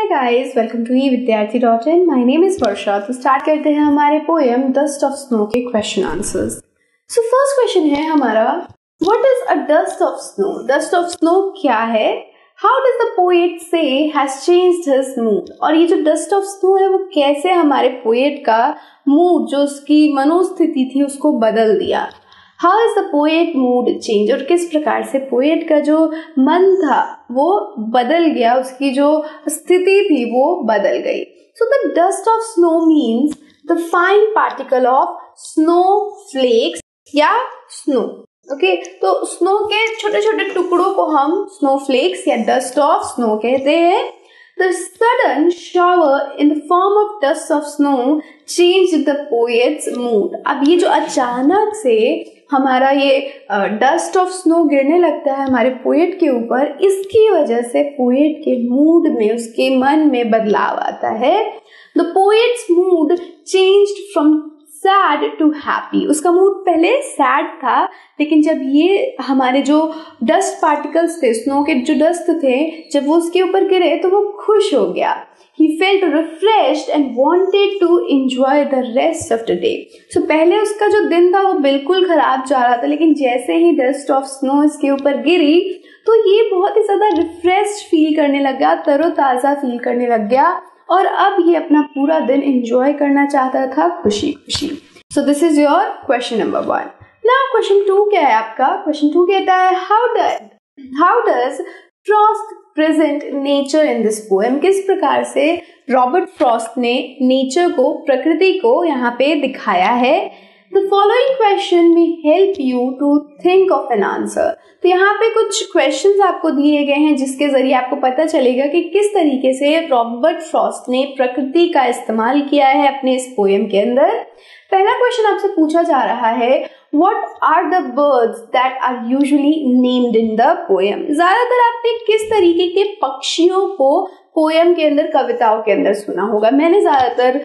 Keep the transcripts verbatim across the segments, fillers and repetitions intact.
guys, welcome to e vidyarthi dot in. My name is Varsha. तो start करते हैं हमारे पोएम डस्ट ऑफ स्नो के question answers. So first question है हमारा, what is a dust of snow? Dust of snow क्या है? How does the poet say has changed his mood? और ये जो डस्ट ऑफ स्नो है वो कैसे हमारे पोएट का मूड, जो उसकी मनोस्थिति थी, उसको बदल दिया. How is the poet mood change? और किस प्रकार से पोएट का जो मन था वो बदल गया, उसकी जो स्थिति थी वो बदल गई. So the dust of snow means the fine particle of snowflakes या स्नो. ओके, तो स्नो के छोटे छोटे टुकड़ों को हम स्नो फ्लेक्स या डस्ट ऑफ स्नो कहते हैं. The sudden shower in the form of dust of snow changed the poet's mood. अब ये जो अचानक से हमारा ये डस्ट ऑफ स्नो गिरने लगता है हमारे पोएट के ऊपर, इसकी वजह से पोएट के मूड में, उसके मन में बदलाव आता है. The poet's mood changed from sad to happy. उसका मूड पहले सैड था, लेकिन जब ये हमारे जो डस्ट पार्टिकल्स थे, स्नो के जो डस्ट थे, जब वो उसके ऊपर गिरे तो वो खुश हो गया. He felt refreshed and wanted to enjoy the rest of the day. So पहले उसका जो दिन था वो बिल्कुल खराब जा रहा था, लेकिन जैसे ही डस्ट ऑफ स्नो इसके ऊपर गिरी तो ये बहुत ही ज्यादा रिफ्रेश फील करने लगा, तरोताजा फील करने लग गया, और अब ये अपना पूरा दिन एंजॉय करना चाहता था खुशी खुशी. So this is your question number one. Now question two क्या है आपका? क्वेश्चन टू कहता है, how does how does Frost present nature in this poem? किस प्रकार से रॉबर्ट फ्रॉस्ट ने नेचर को, प्रकृति को यहाँ पे दिखाया है. The following question may help you to think of an answer. तो यहाँ पे कुछ क्वेश्चंस आपको दिए गए हैं जिसके जरिए आपको पता चलेगा कि किस तरीके से रॉबर्ट फ्रॉस्ट ने प्रकृति का इस्तेमाल किया है अपने इस पोएम के अंदर. पहला क्वेश्चन आपसे पूछा जा रहा है, What are the birds that are usually named in the poem? ज्यादातर आपने किस तरीके के पक्षियों को पोएम के अंदर, कविताओं के अंदर सुना होगा? मैंने ज्यादातर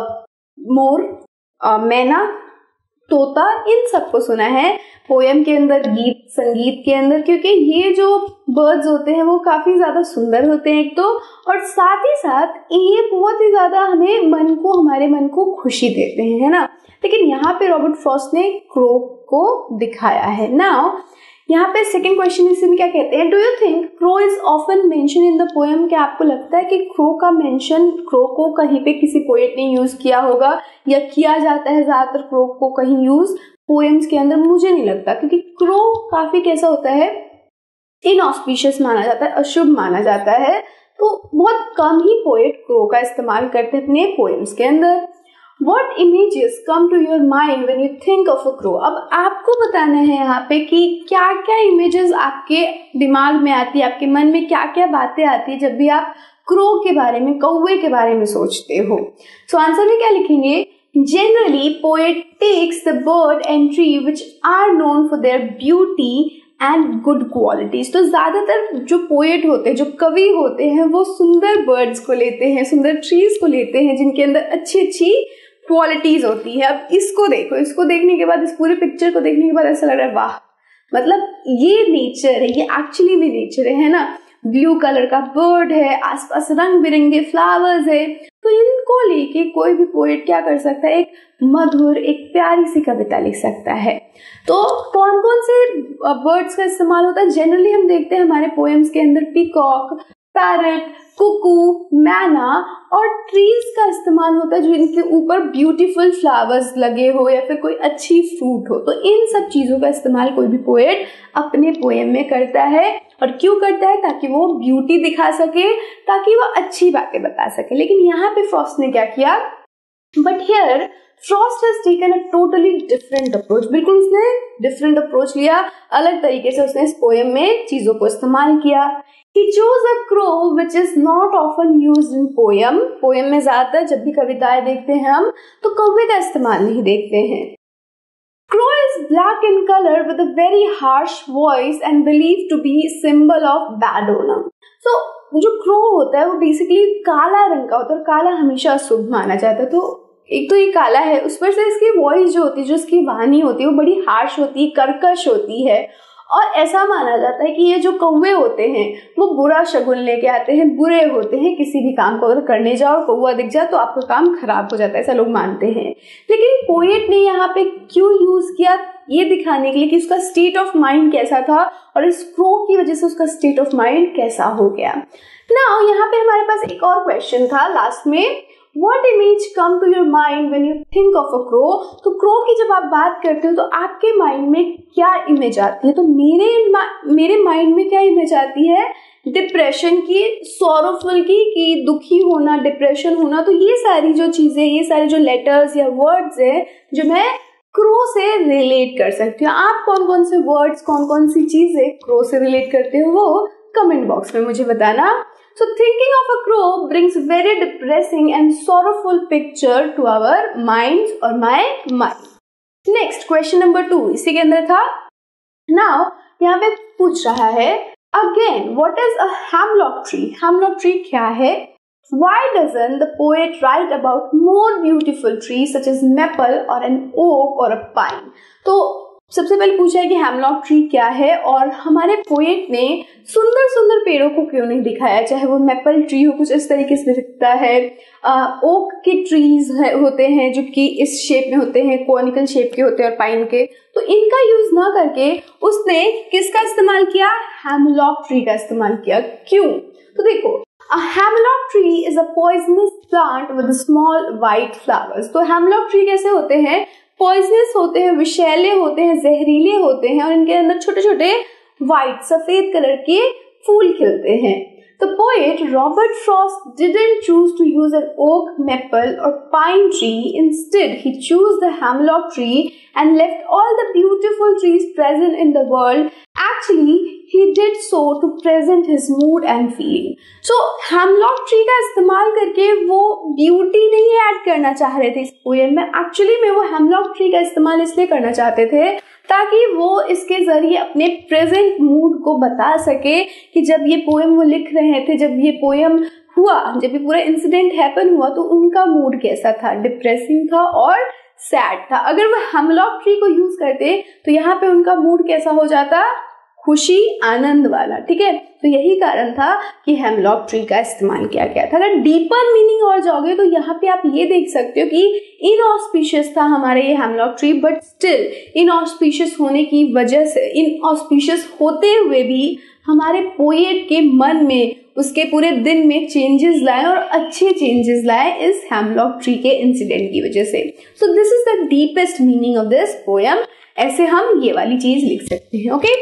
मोर, मैना, तोता, इन सबको सुना है पोएम के अंदर, गीत संगीत के अंदर, क्योंकि ये जो बर्ड्स होते हैं वो काफी ज्यादा सुंदर होते हैं एक तो, और साथ ही साथ ये बहुत ही ज्यादा हमें मन को, हमारे मन को खुशी देते हैं, है ना. लेकिन यहाँ पे रॉबर्ट फ्रॉस्ट ने क्रो को दिखाया है. नाउ यहाँ पे सेकंड क्वेश्चन इसी में क्या कहते हैं, do you think crow is often mentioned in the poem? क्या आपको लगता है कि क्रो का मेंशन, क्रो को कहीं पे किसी पोएट ने यूज किया होगा, या किया जाता है ज्यादातर क्रो को कहीं यूज पोएम्स के अंदर? मुझे नहीं लगता, क्योंकि क्रो काफी कैसा होता है, इनऑस्पिशियस माना जाता है, अशुभ माना जाता है, तो बहुत कम ही पोएट क्रो का इस्तेमाल करते हैं अपने पोएम्स के अंदर. What images come to your mind when you think of a crow? अब आपको बताना है यहाँ पे कि क्या क्या इमेजेस आपके दिमाग में आती है, आपके मन में क्या क्या बातें आती है जब भी आप क्रो के बारे में, कौवे के बारे में सोचते हो. सो so, आंसर में क्या लिखेंगे? Generally, poet takes the bird and tree which are known for their beauty and good qualities. तो ज्यादातर जो पोएट होते हैं, जो कवि होते हैं, वो सुंदर बर्ड्स को लेते हैं, सुंदर ट्रीज को लेते हैं जिनके अंदर अच्छी अच्छी क्वालिटीज होती है. अब इसको देखो, इसको देखने के बाद, इस पूरे पिक्चर को देखने के बाद ऐसा लग रहा है वाह, मतलब ये नेचर है, ये एक्चुअली भी नेचर है ना. ब्लू कलर का बर्ड है, आसपास रंग बिरंगे फ्लावर्स है, तो इनको लेके कोई भी पोएट क्या कर सकता है, एक मधुर, एक प्यारी सी कविता लिख सकता है. तो कौन कौन से बर्ड्स का इस्तेमाल होता है? जनरली हम देखते हैं हमारे पोएम्स के अंदर पीकॉक, पैरट, कुकू, मैना और ट्रीज का इस्तेमाल होता है, जो इनके ऊपर ब्यूटीफुल फ्लावर्स लगे हो या फिर कोई अच्छी फ्रूट हो. तो इन सब चीजों का इस्तेमाल कोई भी पोएट अपने पोएम में करता है. और क्यों करता है? ताकि वो ब्यूटी दिखा सके, ताकि वो अच्छी बातें बता सके. लेकिन यहाँ पे फ्रॉस्ट ने क्या किया? But here Frost has taken a totally different approach. बिल्कुल उसने डिफरेंट अप्रोच लिया, अलग तरीके से उसने इस पोएम में चीजों को इस्तेमाल किया. He chose a crow which is not often used in poem. Poem में ज्यादातर जब भी कविताएं देखते हैं हम, तो कौवे का इस्तेमाल नहीं देखते हैं. Crow is black in color with a very harsh voice and believed to be symbol of bad omen. So जो crow होता है वो बेसिकली काला रंग का होता है, और काला हमेशा अशुभ माना जाता है. तो एक तो ये काला है, उस पर से इसकी वॉइस जो होती है, जो इसकी वाणी होती है, वो बड़ी हार्श होती है, कर्कश होती है, और ऐसा माना जाता है कि ये जो कौवे होते हैं वो बुरा शगुन लेके आते हैं, बुरे होते हैं। किसी भी काम को अगर करने जाओ और कौवा दिख जाए तो आपका काम खराब हो जाता है, ऐसा लोग मानते हैं। लेकिन पोएट ने यहाँ पे क्यों यूज किया, ये दिखाने के लिए कि उसका स्टेट ऑफ माइंड कैसा था और इस क्रो की वजह से उसका स्टेट ऑफ माइंड कैसा हो गया। नाउ यहाँ पे हमारे पास एक और क्वेश्चन था लास्ट में, What image come to your mind when you think of a crow? तो क्रो की जब आप बात करते हो तो आपके माइंड में क्या इमेज आती है? तो मेरे मेरे माइंड में क्या इमेज आती है? डिप्रेशन की, सॉरोफुल की, कि दुखी होना, डिप्रेशन होना। तो ये सारी जो चीजें, ये सारे जो लेटर्स या वर्ड्स है जो मैं क्रो से रिलेट कर सकती हूँ। आप कौन कौन से वर्ड्स, कौन कौन सी चीजें क्रो से रिलेट करते हो वो कमेंट बॉक्स में मुझे बताना। So thinking of a crow brings very depressing and sorrowful picture to our minds or my mind. Next question number two इसी के अंदर था। Now यहाँ पे पूछ रहा है again what is a hemlock tree? Hemlock tree क्या है? Why doesn't the poet write about more beautiful trees such as maple or an oak or a pine? तो सबसे पहले पूछा है कि हेमलॉक ट्री क्या है और हमारे पोएट ने सुंदर सुंदर पेड़ों को क्यों नहीं दिखाया, चाहे वो मेपल ट्री हो, कुछ इस तरीके से दिखता है, ओक के ट्रीज है, होते हैं जो कि इस शेप में होते हैं, कॉनिकल शेप के होते हैं, और पाइन के। तो इनका यूज ना करके उसने किसका इस्तेमाल किया? हेमलॉक ट्री का इस्तेमाल किया। क्यों? तो देखो, A hemlock tree is a poisonous plant with small white flowers. तो hemlock tree कैसे होते हैं? पॉइजनस होते हैं, विषैले होते हैं, जहरीले होते हैं और इनके अंदर छोटे छोटे व्हाइट, सफेद कलर के फूल खिलते हैं। The poet Robert Frost didn't choose to use an oak, maple or pine tree. Instead, he chose the hemlock tree and left all the beautiful trees present in the world. Actually, he did so to present his mood and feeling. So, hemlock tree का इस्तेमाल करके वो beauty नहीं add करना चाह रहे थे इस पोएम में। Actually में वो hemlock tree का इस्तेमाल इसलिए करना चाहते थे ताकि वो इसके जरिए अपने प्रेजेंट मूड को बता सके कि जब ये पोएम वो लिख रहे थे, जब ये पोएम हुआ, जब ये पूरा इंसिडेंट हैपन हुआ तो उनका मूड कैसा था, डिप्रेसिंग था और सैड था। अगर वो हेमलॉक ट्री को यूज करते तो यहाँ पे उनका मूड कैसा हो जाता? खुशी, आनंद वाला। ठीक है, तो यही कारण था कि हेमलॉक ट्री का इस्तेमाल किया गया था। अगर डीपर मीनिंग और जाओगे तो यहाँ पे आप ये देख सकते हो कि इनऑस्पिशियस था हमारे ये hemlock tree, but still inauspicious होने की वजह से, इनऑस्पिशियस होते हुए भी हमारे पोएट के मन में, उसके पूरे दिन में चेंजेस लाए और अच्छे चेंजेस लाए इस हेमलॉक ट्री के इंसिडेंट की वजह से। So this is the deepest meaning of this poem. ऐसे हम ये वाली चीज लिख सकते हैं। ओके,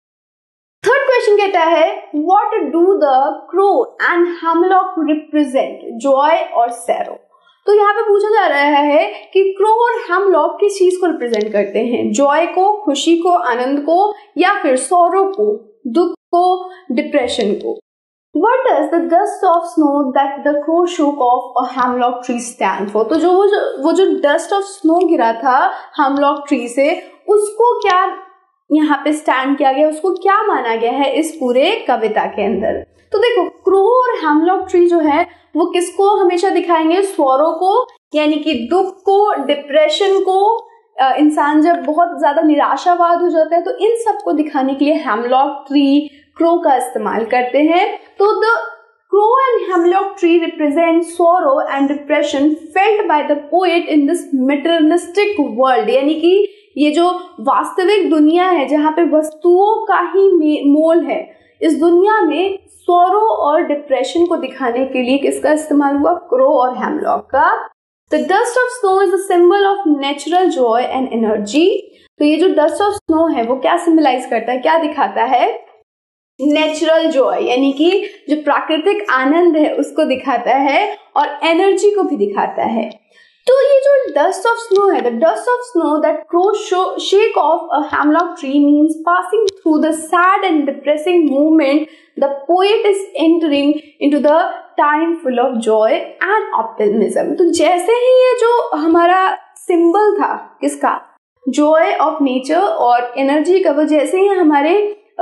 थर्ड क्वेश्चन कहता है what do the crow and hemlock represent, joy और सैरो। तो यहाँ पे पूछा जा रहा है कि क्रो और हेमलॉक किस चीज को रिप्रेजेंट करते हैं? जॉय को, खुशी को, आनंद को, या फिर सौरो को, दुख को, डिप्रेशन को। What does the dust of snow that the crow shook off a hemlock tree stand for? तो जो वो जो वो जो dust of snow गिरा था hemlock tree से, उसको क्या यहाँ पे स्टैंड किया गया, उसको क्या माना गया है इस पूरे कविता के अंदर? तो देखो, क्रो और हेमलॉक ट्री जो है वो किसको हमेशा दिखाएंगे? स्वरों को, यानी कि दुख को, डिप्रेशन को। इंसान जब बहुत ज्यादा निराशावाद हो जाता है तो इन सबको दिखाने के लिए हेमलॉक ट्री, क्रो का इस्तेमाल करते हैं। तो the crow and hemlock tree represent sorrow and depression felt by the poet in this materialistic world, यानी कि ये जो वास्तविक दुनिया है जहाँ पे वस्तुओं का ही मोल है, इस दुनिया में sorrow और डिप्रेशन को दिखाने के लिए किसका इस्तेमाल हुआ? क्रो और हेमलॉक का। The dust of snow is a symbol of natural joy and energy. तो ये जो dust of snow है वो क्या सिंबलाइज करता है, क्या दिखाता है? नेचुरल जॉय, यानी कि जो प्राकृतिक आनंद है उसको दिखाता है और एनर्जी को भी दिखाता है। तो ये जो डस्ट ऑफ स्नो है, the dust of snow that crow shake off a hemlock tree means passing through the sad and depressing moment the poet is entering into the time full of joy and optimism. तो जैसे ही ये जो हमारा symbol था किसका, joy of nature और energy का, वो जैसे ही हमारे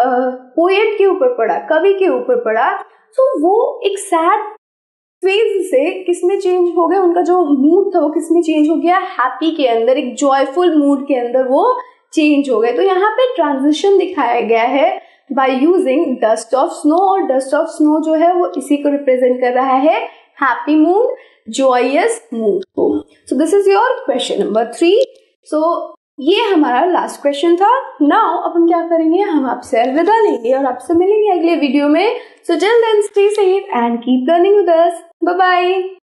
पोएट uh, के ऊपर पड़ा, कवि के ऊपर पड़ा, तो वो एक सैड फेज से किसमें चेंज हो गया, उनका जो मूड था वो किसमें चेंज हो गया? हैप्पी के अंदर, एक जॉयफुल मूड के अंदर वो चेंज हो गए। तो यहाँ पे ट्रांजिशन दिखाया गया है by using dust of snow, और डस्ट ऑफ स्नो जो है वो इसी को रिप्रेजेंट कर रहा है, हैप्पी मूड, जॉयस मूड को। So this is your question number three. So ये हमारा लास्ट क्वेश्चन था। नाउ अब हम क्या करेंगे, हम आपसे अलविदा लेंगे और आपसे मिलेंगे अगले वीडियो में। So till then stay safe and keep learning with us. Bye bye.